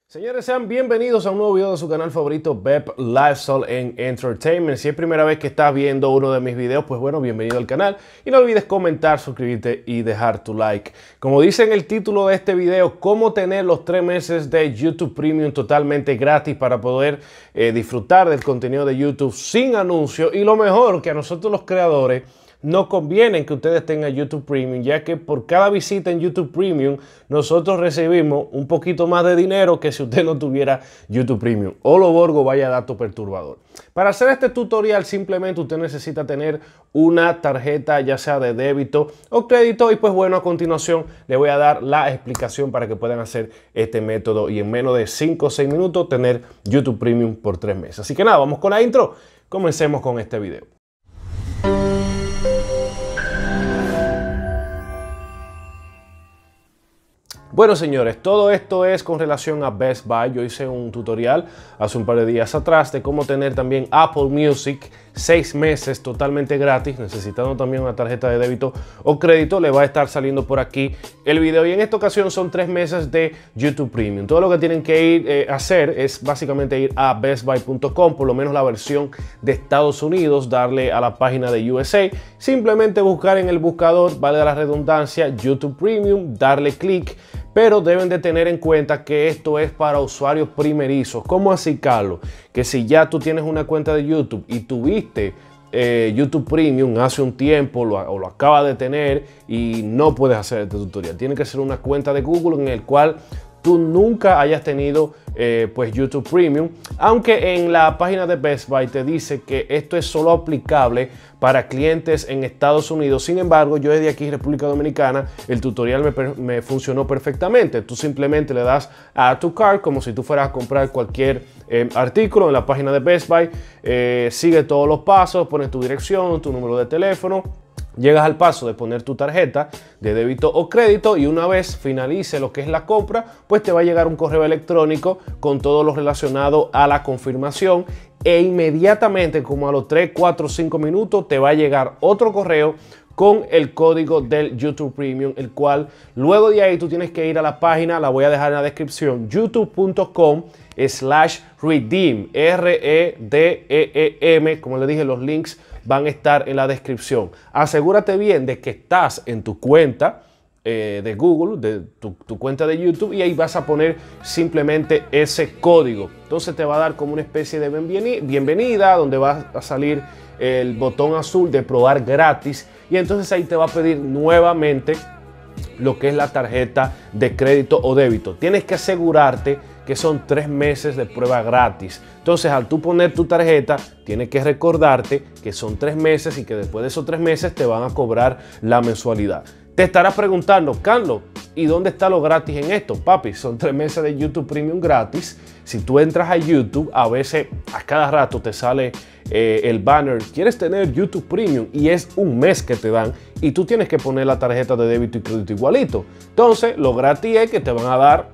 Señores, sean bienvenidos a un nuevo video de su canal favorito, Beb Lifestyle and Entertainment. Si es primera vez que estás viendo uno de mis videos, pues bueno, bienvenido al canal. Y no olvides comentar, suscribirte y dejar tu like. Como dice en el título de este video, cómo tener los 3 meses de YouTube Premium totalmente gratis para poder disfrutar del contenido de YouTube sin anuncios. Y lo mejor, que a nosotros los creadores no conviene que ustedes tengan YouTube Premium, ya que por cada visita en YouTube Premium nosotros recibimos un poquito más de dinero que si usted no tuviera YouTube Premium. O lo borgo, vaya dato perturbador. Para hacer este tutorial simplemente usted necesita tener una tarjeta ya sea de débito o crédito y pues bueno, a continuación le voy a dar la explicación para que puedan hacer este método y en menos de 5 o 6 minutos tener YouTube Premium por 3 meses. Así que nada, vamos con la intro. Comencemos con este video. Bueno, señores, todo esto es con relación a Best Buy. Yo hice un tutorial hace un par de días atrás de cómo tener también Apple Music 6 meses totalmente gratis, necesitando también una tarjeta de débito o crédito. Le va a estar saliendo por aquí el video y en esta ocasión son 3 meses de YouTube Premium. Todo lo que tienen que ir a hacer es básicamente ir a bestbuy.com, por lo menos la versión de Estados Unidos, darle a la página de USA, simplemente buscar en el buscador, vale la redundancia, YouTube Premium, darle clic. Pero deben de tener en cuenta que esto es para usuarios primerizos. ¿Cómo así, Carlos? Que si ya tú tienes una cuenta de YouTube y tuviste YouTube Premium hace un tiempo o lo acabas de tener y no puedes hacer este tutorial. Tiene que ser una cuenta de Google en el cual tú nunca hayas tenido pues YouTube Premium, aunque en la página de Best Buy te dice que esto es solo aplicable para clientes en Estados Unidos. Sin embargo, yo desde aquí, República Dominicana, el tutorial me funcionó perfectamente. Tú simplemente le das a tu cart como si tú fueras a comprar cualquier artículo en la página de Best Buy, sigue todos los pasos, pones tu dirección, tu número de teléfono. Llegas al paso de poner tu tarjeta de débito o crédito y una vez finalice lo que es la compra, pues te va a llegar un correo electrónico con todo lo relacionado a la confirmación e inmediatamente, como a los 3, 4, 5 minutos, te va a llegar otro correo con el código del YouTube Premium, el cual luego de ahí tú tienes que ir a la página, la voy a dejar en la descripción, youtube.com/redeem, REDEEM, como le dije, los links van a estar en la descripción. Asegúrate bien de que estás en tu cuenta de Google, de tu cuenta de YouTube, y ahí vas a poner simplemente ese código. Entonces te va a dar como una especie de bienvenida, donde va a salir el botón azul de probar gratis, y entonces ahí te va a pedir nuevamente lo que es la tarjeta de crédito o débito. Tienes que asegurarte que son 3 meses de prueba gratis. Entonces, al tú poner tu tarjeta, tienes que recordarte que son 3 meses y que después de esos 3 meses te van a cobrar la mensualidad. Te estarás preguntando, Carlos, ¿y dónde está lo gratis en esto? Papi, son 3 meses de YouTube Premium gratis. Si tú entras a YouTube, a veces, a cada rato te sale el banner, ¿quieres tener YouTube Premium? Y es un mes que te dan y tú tienes que poner la tarjeta de débito y crédito igualito. Entonces, lo gratis es que te van a dar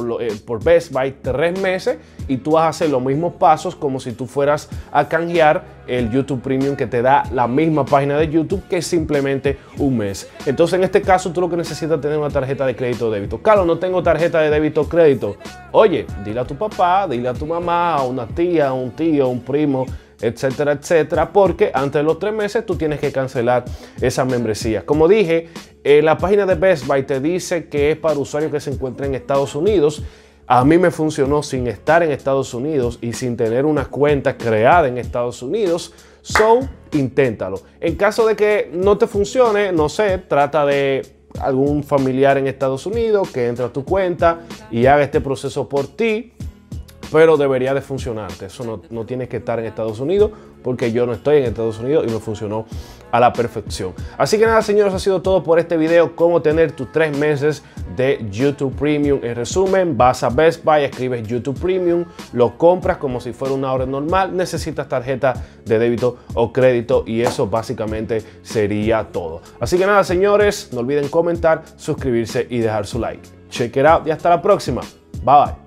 por Best Buy 3 meses y tú vas a hacer los mismos pasos como si tú fueras a canjear el YouTube Premium que te da la misma página de YouTube, que es simplemente un mes. Entonces, en este caso, tú lo que necesitas es tener una tarjeta de crédito o débito. Carlos, no tengo tarjeta de débito o crédito. Oye, dile a tu papá, dile a tu mamá, a una tía, a un tío, a un primo, etcétera, etcétera, porque antes de los 3 meses tú tienes que cancelar esa membresía. Como dije, la página de Best Buy te dice que es para usuarios que se encuentran en Estados Unidos. A mí me funcionó sin estar en Estados Unidos y sin tener una cuenta creada en Estados Unidos. So, inténtalo. En caso de que no te funcione, no sé, trata de algún familiar en Estados Unidos que entre a tu cuenta y haga este proceso por ti. Pero debería de funcionarte. Eso no tienes que estar en Estados Unidos, porque yo no estoy en Estados Unidos y me funcionó a la perfección. Así que nada, señores, ha sido todo por este video. Cómo tener tus 3 meses de YouTube Premium. En resumen, vas a Best Buy, escribes YouTube Premium, lo compras como si fuera una orden normal. Necesitas tarjeta de débito o crédito y eso básicamente sería todo. Así que nada, señores, no olviden comentar, suscribirse y dejar su like. Check it out y hasta la próxima. Bye bye.